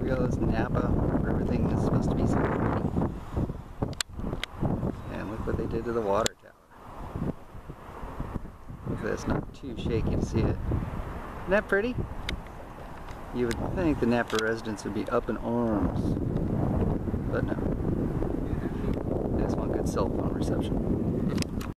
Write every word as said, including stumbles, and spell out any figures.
goes Napa, where everything is supposed to be so pretty. And look what they did to the water tower. Hopefully it's not too shaky to see it. Isn't that pretty? You would think the Napa residents would be up in arms, but no. They just want good cell phone reception.